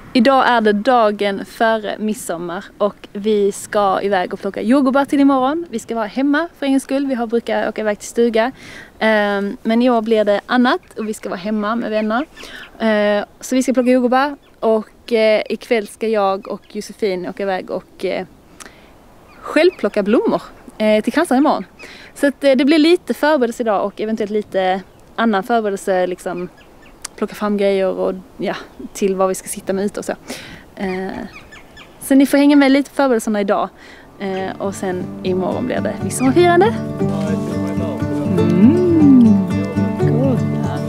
Idag är det dagen före midsommar och vi ska iväg och plocka jordgubbar till imorgon. Vi ska vara hemma för en skull. Vi brukar åka iväg till stuga. Men i år blir det annat och vi ska vara hemma med vänner. Så vi ska plocka jordgubbar och ikväll ska jag och Josefin åka iväg och själv plocka blommor till kransar imorgon. Så att, det blir lite förberedelse idag och eventuellt lite annan förberedelse, liksom plocka fram grejer och ja, till vad vi ska sitta med ute och så. Så ni får hänga med lite på förberedelserna idag. Och sen imorgon blir det midsommarfirande. Cool.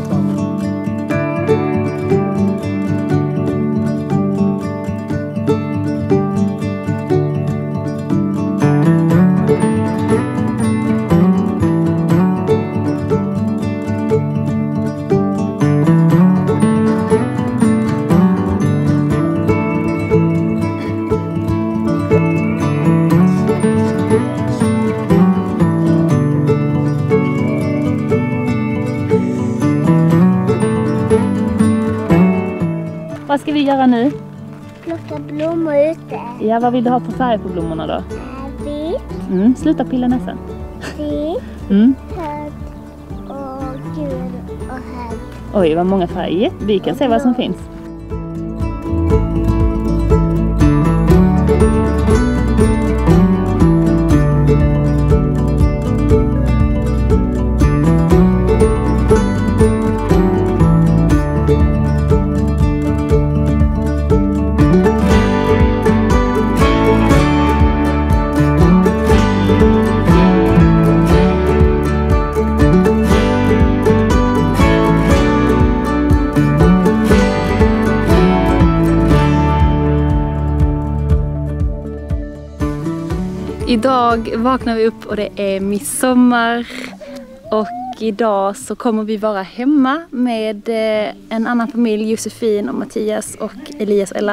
Vad ska vi göra nu? Plocka blommor ute. Ja, vad vill du ha för färg på blommorna då? Vit. Sluta pilla näsan. Vit. Röd och gul och röd. Oj, vad många färger. Vi kan se vad som finns. Idag vaknar vi upp och det är midsommar och idag så kommer vi vara hemma med en annan familj, Josefin och Mattias och Elias och Ella.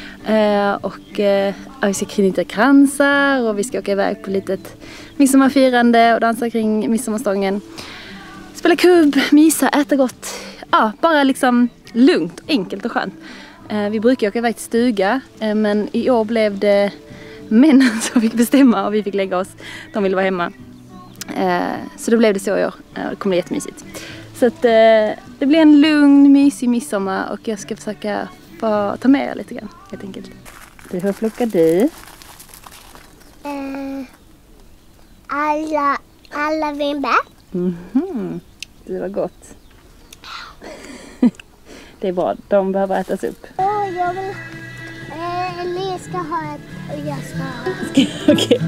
Vi ska knyta kransar och vi ska åka iväg på litet midsommarfirande och dansa kring midsommarstången. Spela kubb, mysa, äta gott. Ja, bara liksom lugnt, enkelt och skönt. Vi brukar åka iväg till stuga men i år blev det männen som fick bestämma och vi fick lägga oss. De ville vara hemma. Så då blev det så i år. Det kommer bli jättemysigt. Så att, det blir en lugn, mysig midsommar och jag ska försöka ta med er lite grann, helt enkelt. Hur plockar du? Alla vinbär. Det var gott. Det är bra, de behöver ätas upp. Jag vill... Elias ska ha ett och jag ska ha ett. Okej.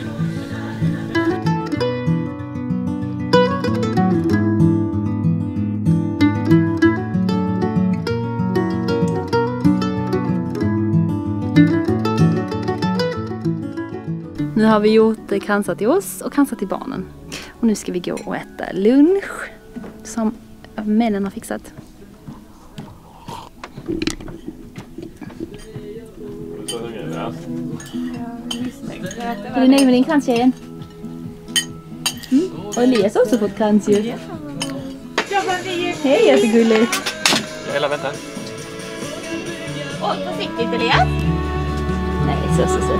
Nu har vi gjort kransar till oss och kransar till barnen. Och nu ska vi gå och äta lunch som männen har fixat. Är du nöjd med din krans, tjejen? Och Elias har också fått krans ju. Hej, jättegullig. Hela vänta. Försiktigt, Elias. Nej, så.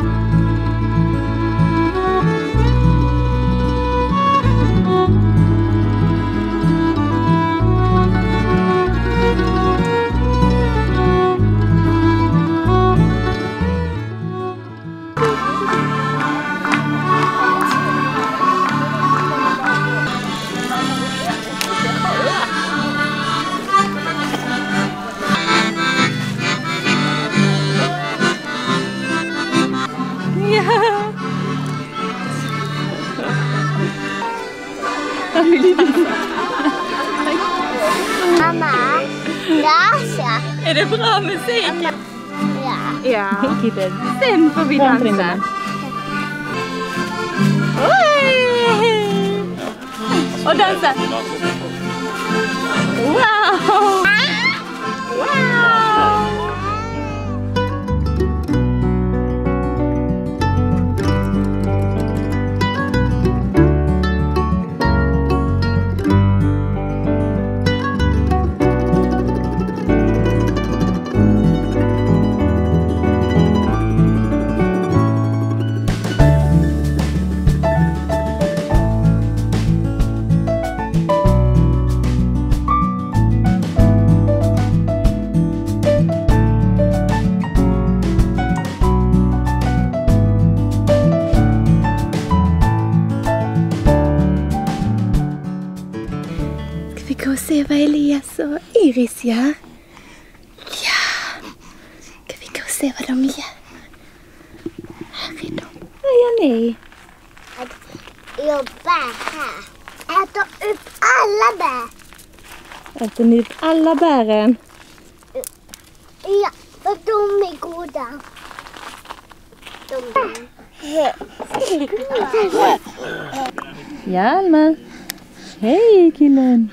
Mamma, dansa. Är det bra musik? Ja. Ja. Kitten. Sen får vi dansa. Oj! Och dansa. Wow! Wow! Alltså, Iris, ja. Ja. Ska vi gå och se vad de gör? Här är de. Vad gör ni? Jag bär här. Äter upp alla bär. Äter ni upp alla bären? Ja, för de är goda. Ja, Alma. Hej, killen.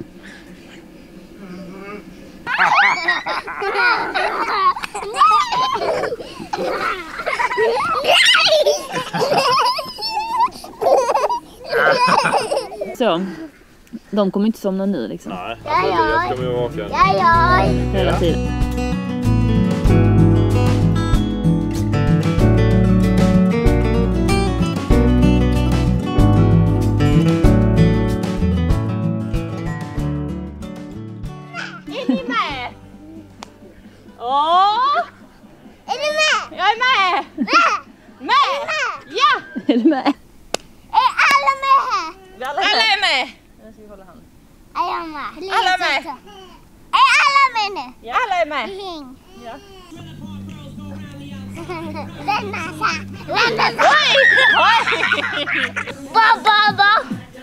Så, de kommer inte somna nu liksom. Nej, jag kommer ju vaken. Hela tiden. Är ni med? Åh! Är du med? Jag är med! Med! Ja! Är du med? Är alla med här? Alla är med! Är jag med? Alla är med! Är alla med nu? Ja. Alla är med! Ring. Ja. Vänta så. Vänta så. Oj! Ba.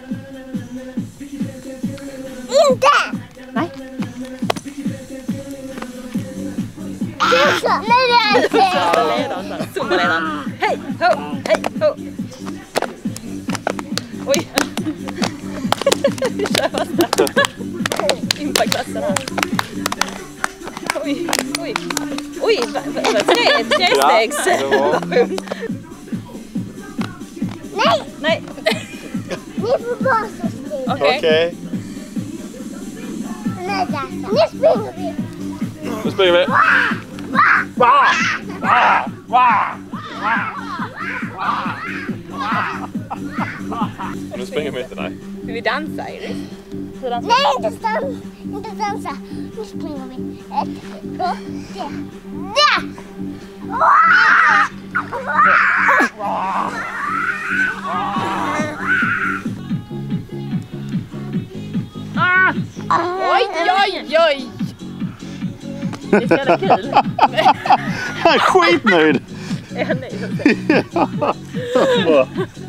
Inte! Nej. Så. Nu är det Ledaren, Zumba-ledaren. Hej, ho, hej, ho. Oj. Vi kör fast där. In på klassen här. Oj. Oj, vad trestegs. Nej. Ni får bara så still. Okej. Nu springer vi. Nu springer vi. Nu springer vi inte, nej. Ska vi dansa, Iris? Nej, inte dansa. Nu springer vi. 1, 2, 3. Där! Oj! Det är så jävla kul. Skitnöjd! Är han nöjd? Ja.